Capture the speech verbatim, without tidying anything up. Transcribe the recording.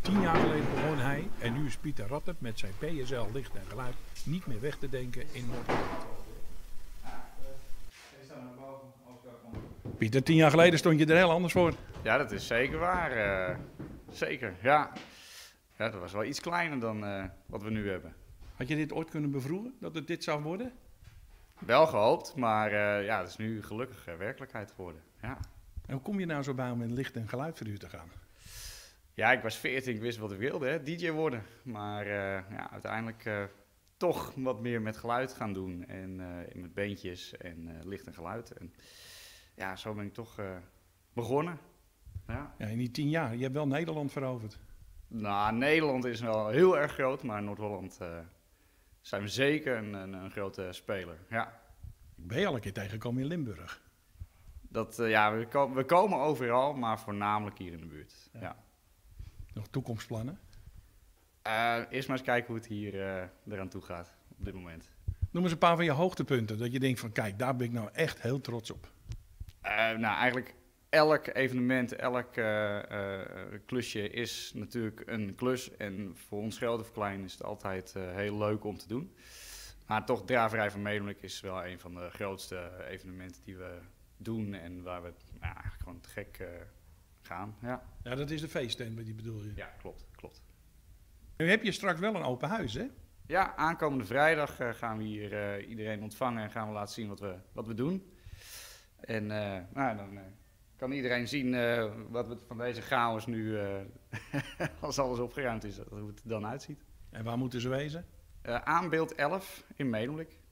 Tien jaar geleden begon hij en nu is Pieter Rattert met zijn P S L Licht en Geluid niet meer weg te denken in Noord-Holland. Pieter, tien jaar geleden stond je er heel anders voor. Ja, dat is zeker waar. Uh, zeker, ja. Ja, dat was wel iets kleiner dan uh, wat we nu hebben. Had je dit ooit kunnen bevroegen, dat het dit zou worden? Wel gehoopt, maar uh, ja, het is nu gelukkig uh, werkelijkheid geworden. Ja. En hoe kom je nou zo bij om in licht en geluid voor u te gaan? Ja, ik was veertien, ik wist wat ik wilde, hè, D J worden. Maar uh, ja, uiteindelijk uh, toch wat meer met geluid gaan doen. En uh, met beentjes en uh, licht en geluid. En ja, zo ben ik toch uh, begonnen. Ja. Ja, in die tien jaar, je hebt wel Nederland veroverd. Nou, Nederland is wel heel erg groot, maar Noord-Holland uh, zijn we zeker een, een, een grote speler. Ja. Ik ben je al een keer tegengekomen in Limburg. Dat, uh, ja, we, ko we komen overal, maar voornamelijk hier in de buurt. Ja. Ja. Nog toekomstplannen? Uh, eerst maar eens kijken hoe het hier uh, eraan toe gaat op dit moment. Noem eens een paar van je hoogtepunten, dat je denkt van kijk, daar ben ik nou echt heel trots op. Uh, nou, eigenlijk elk evenement, elk uh, uh, klusje is natuurlijk een klus. En voor ons grote of klein is het altijd uh, heel leuk om te doen. Maar toch, Draverij van Medemblik is wel een van de grootste evenementen die we doen. En waar we nou, eigenlijk gewoon te gek uh, gaan. Ja. Ja, dat is de feesttent, die bedoel je? Ja, klopt, klopt. Nu heb je straks wel een open huis, hè? Ja, aankomende vrijdag uh, gaan we hier uh, iedereen ontvangen en gaan we laten zien wat we, wat we doen. En uh, nou, dan uh, kan iedereen zien uh, wat we van deze chaos nu, uh, als alles opgeruimd is, hoe het er dan uitziet. En waar moeten ze wezen? Uh, aan beeld elf in Medemblik.